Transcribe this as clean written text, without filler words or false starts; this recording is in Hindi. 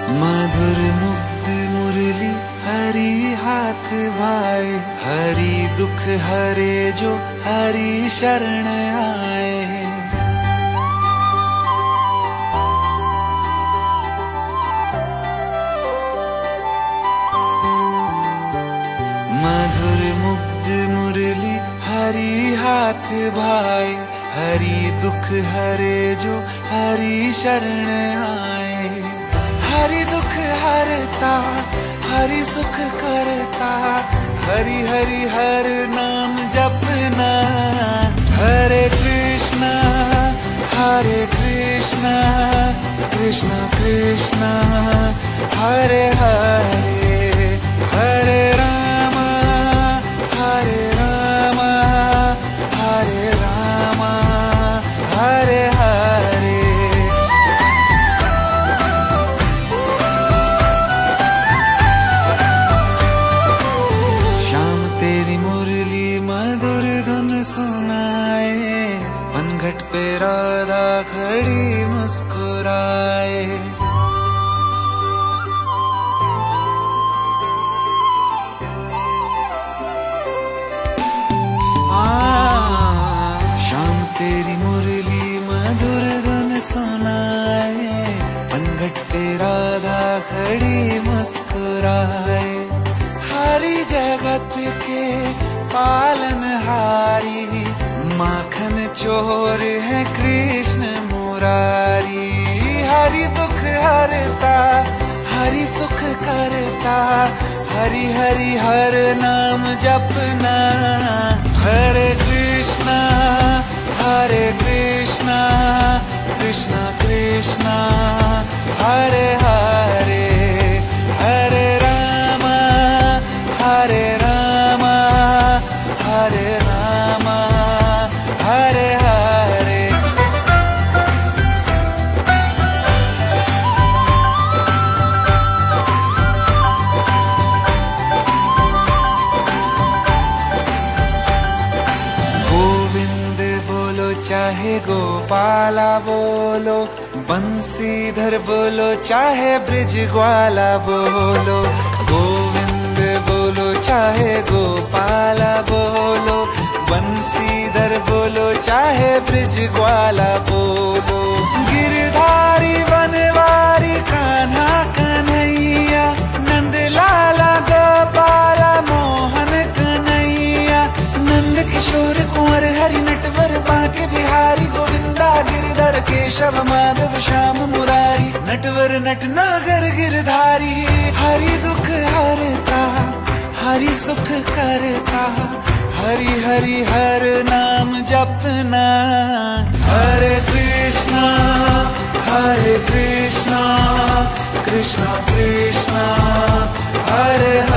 मधुर मुग्ध मुरली हरि हाथ भाए, हरि दुख हरे जो हरि शरण आए। मधुर मुग्ध मुरली हरि हाथ भाए, हरि दुख हरे जो हरि शरण आए। हरि दुख हरता हरि सुख करता, हरि हरि हर नाम जपना। हरे कृष्णा कृष्णा कृष्णा हरे हरे, हरे राम हरे राम हरे हरे। शाम तेरी मुरली मधुर धुन सुनाए, पनघट पे राधा खड़ी मुस्कुराए। शाम तेरी मुरली मधुर धुन सुनाए, पनघट पे राधा खड़ी मुस्कुराए। हरि जगत के पालनहारी, माखन चोर है कृष्ण मुरारी। हरि दुख हरता हरि सुख करता, हरि हरि हर नाम जपना। हरे कृष्णा कृष्णा कृष्णा हरे हरे, हरे राम हरे राम हरे हरे। गोविंद बोलो चाहे गोपाला बोलो, बंसीधर बोलो चाहे ब्रिज ग्वाला बोलो। गोविंद बोलो चाहे गोपाला बोलो, बंसीधर बोलो चाहे ब्रिज ग्वाला बोलो। गिरधारी बनवारी कान्हा कन्हैया, नंद लाला गोपाला मोहन कन्हैया। नंद किशोर कुंवर हरि नटवर बांके बिहारी, गोविंदा गिरधर केशव माधव श्याम मुरारी। नटवर नटनागर गिरधारी, हरि दुख हरता हरि सुख करता, हरि हरि हर नाम जपना। हरे कृष्णा कृष्णा कृष्णा हरे